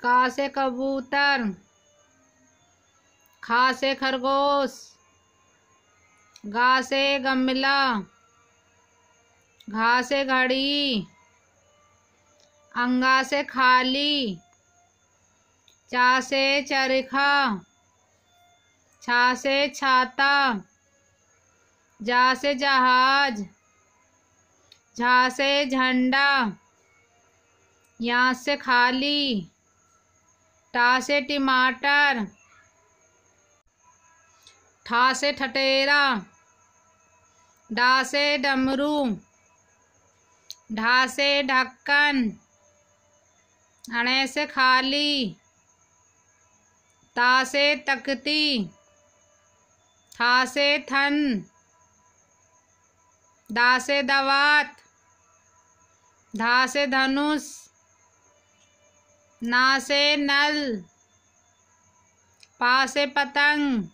का से कबूतर, खा से खरगोश, गा से गमला, घा से घड़ी, अंगा से खाली, चा से चरखा, छा से छाता, जा से जहाज, झा से झंडा, या से खाली, टा से टमाटर, ठा से ठठेरा, डा से डमरू, ढा से ढक्कन, अणे से खाली, ता से तख्ती, था से थन, दा से दवात, धा से धनुष, ना से नल, पा से पतंग,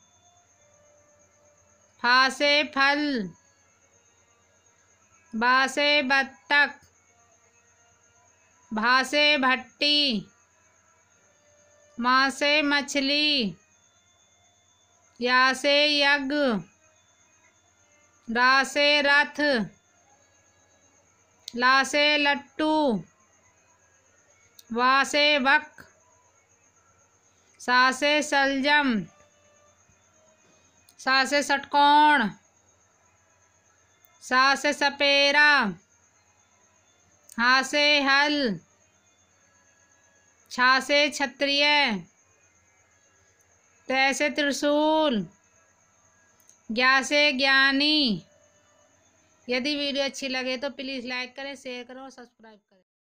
फा से फल, बा से बत्तख, भा से भट्टी, माँ से मछली, या से यज्ञ, रा से रथ, ला से लट्टू, वा से वक, सा से सलजम, सा से षटकोण, सा से सपेरा, हा से हल, छा से क्षत्रिय, तै से त्रिशूल, ज्ञा से ज्ञानी। यदि वीडियो अच्छी लगे तो प्लीज़ लाइक करें, शेयर करें और सब्सक्राइब करें।